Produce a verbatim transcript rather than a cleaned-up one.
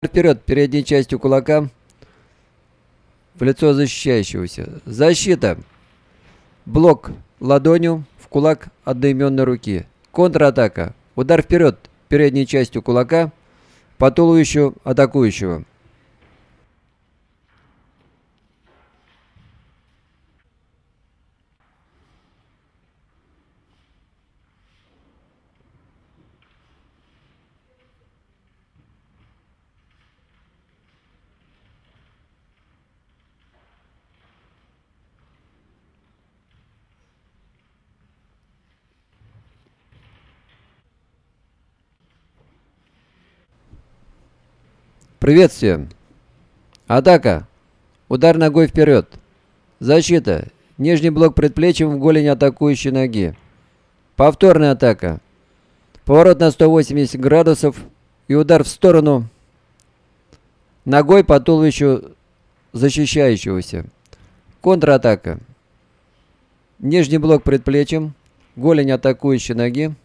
Вперед передней частью кулака в лицо защищающегося. Защита. Блок ладонью в кулак одноименной руки. Контратака. Удар вперед передней частью кулака по туловищу атакующего. Приветствие. Атака. Удар ногой вперед. Защита. Нижний блок предплечьем в голень атакующей ноги. Повторная атака. Поворот на сто восемьдесят градусов и удар в сторону ногой по туловищу защищающегося. Контратака. Нижний блок предплечьем, голень атакующей ноги.